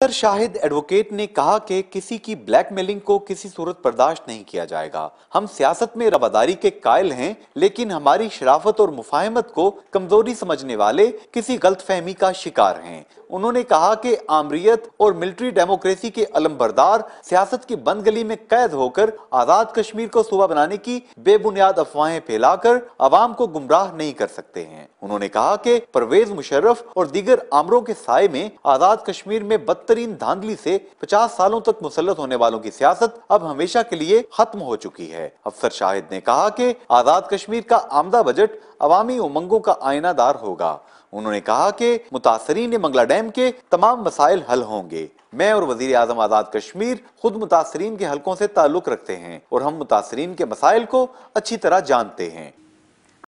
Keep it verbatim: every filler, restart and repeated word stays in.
अफसर शाहिद एडवोकेट ने कहा कि किसी की ब्लैकमेलिंग को किसी सूरत बर्दाश्त नहीं किया जाएगा। हम सियासत में रवादारी के कायल हैं, लेकिन हमारी शराफत और मुफाहमत को कमजोरी समझने वाले किसी गलतफहमी का शिकार हैं। उन्होंने कहा कि आमरीयत और मिलिट्री डेमोक्रेसी के अलमबरदार सियासत की बंद गली में कैद होकर आजाद कश्मीर को सूबा बनाने की बेबुनियाद अफवाहें फैलाकर अवाम को गुमराह नहीं कर सकते हैं। उन्होंने कहा कि परवेज मुशर्रफ और दीगर आमरों के साए में आजाद कश्मीर में बदतरीन धांधली से पचास सालों तक मुसल्लत होने वालों की सियासत अब हमेशा के लिए खत्म हो चुकी है। अफसर शाहिद ने कहा कि आजाद कश्मीर का आमदा बजट अवामी उमंगों का आईनादार होगा। उन्होंने कहा कि मुतासरीन मंगला डैम के तमाम मसाइल हल होंगे। मैं और वजीर आजम आजाद कश्मीर खुद मुतासरीन के हलकों से ताल्लुक रखते हैं और हम मुतासरीन के मसाइल को अच्छी तरह जानते हैं।